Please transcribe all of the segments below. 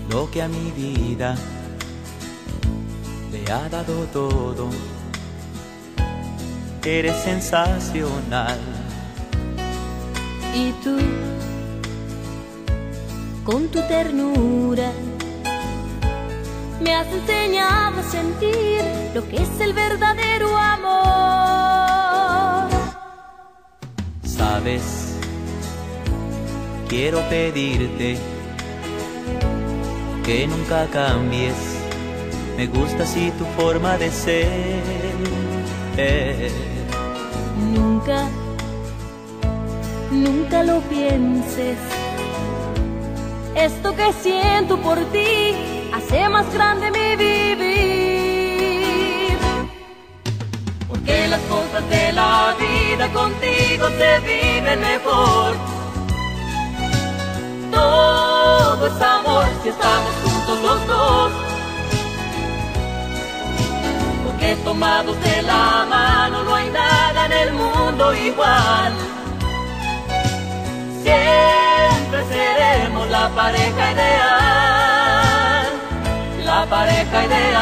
lo que a mi vida le ha dado todo. Eres sensacional. Y tú, con tu ternura, me has enseñado a sentir lo que es el verdadero amor. Sabes, quiero pedirte que nunca cambies. Me gusta así tu forma de ser. Nunca, nunca lo pienses. Esto que siento por ti hace más grande mi vivir. Porque las cosas de la vida contigo se viven mejor. Todo es amor si estamos juntos los dos. Porque tomados de la mano no hay nada en el mundo igual. Siempre seremos la pareja ideal, la pareja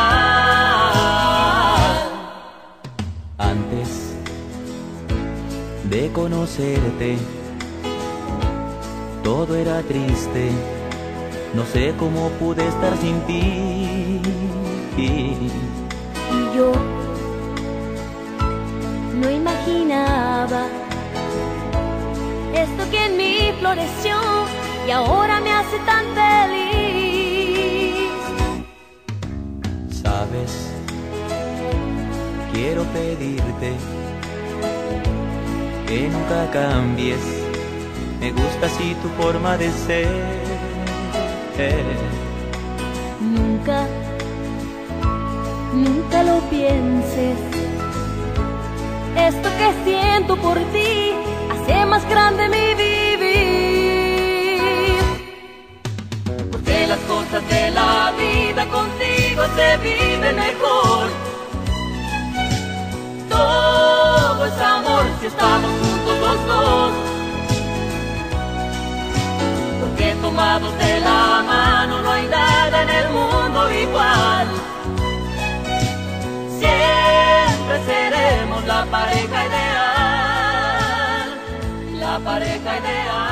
ideal. Antes de conocerte, todo era triste. No sé cómo pude estar sin ti. Y yo no imaginaba esto que en mí floreció y ahora me hace tan feliz. Sabes, quiero pedirte que nunca cambies. Me gusta así tu forma de ser. Nunca, nunca lo pienses. Esto que siento por ti hace más grande mi vivir. Porque las cosas de la vida contigo se viven mejor. Todo es amor si estamos juntos los dos. Porque tomados de la mano no hay nada en el mundo igual. Siempre seremos la pareja ideal, la pareja ideal.